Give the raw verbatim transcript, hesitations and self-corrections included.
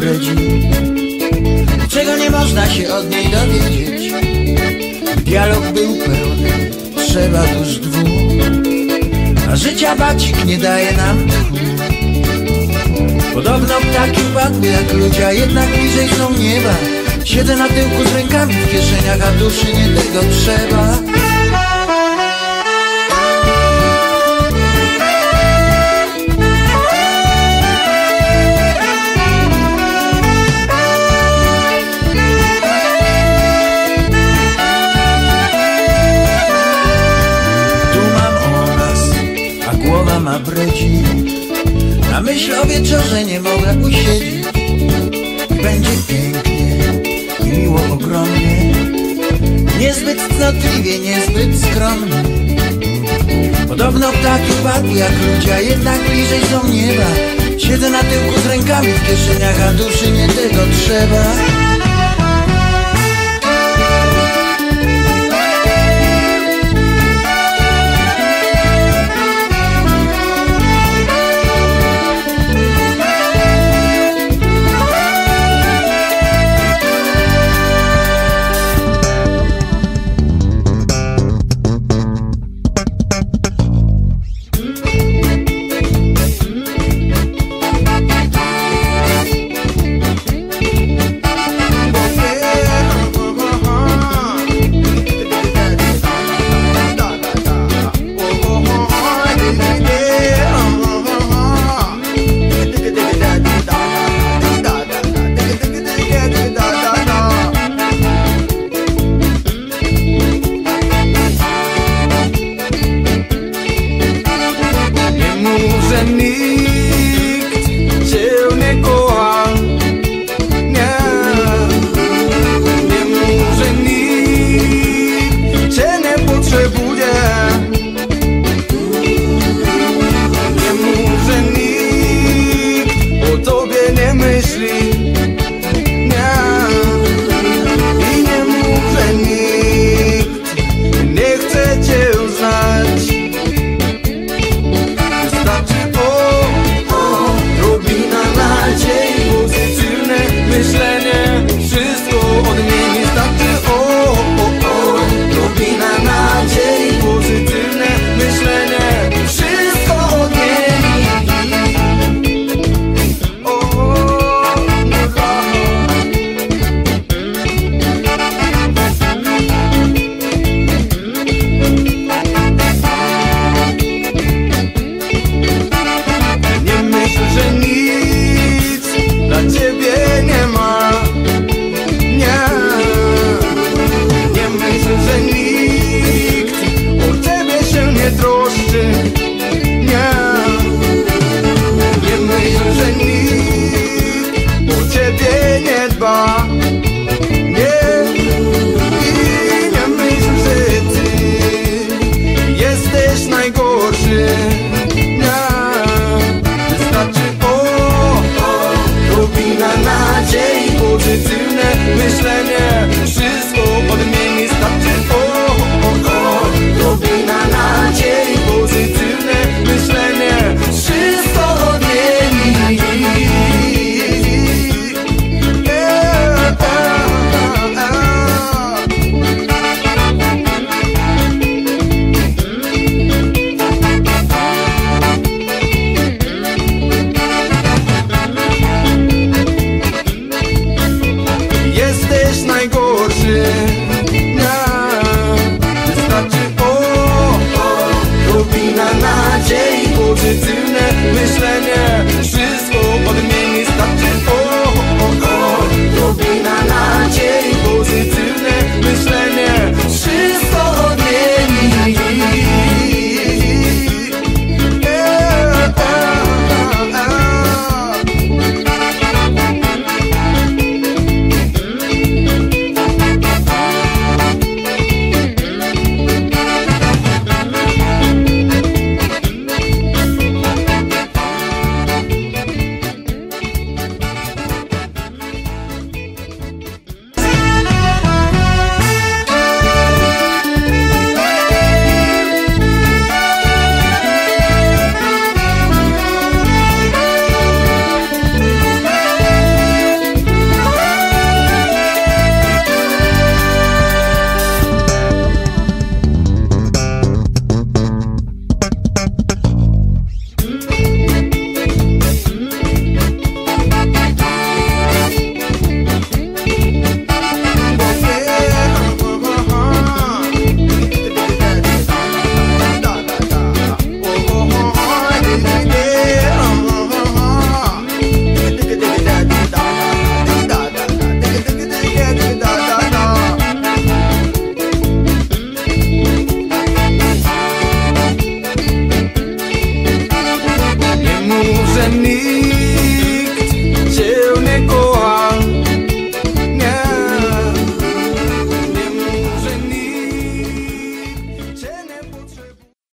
bredzi, czego nie można się od niej dowiedzieć. Dialog był pełny, trzeba dusz dwóch, a życia bacik nie daje nam tchu. Podobno ptaki padły jak ludzie, a jednak bliżej są nieba. Siedzę na tyłku z rękami w kieszeniach, a duszy nie tego trzeba. Tu mam o nas, a głowa ma bredzi. Na myśl o wieczorze nie mogę usiedzieć. Będzie pięknie i miło ogromnie, niezbyt cnotliwie, niezbyt skromnie. Podobno ptaki padły jak ludzie, a jednak bliżej są nieba. Siedzę na tyłku z rękami w kieszeniach, a duszy nie tego trzeba. i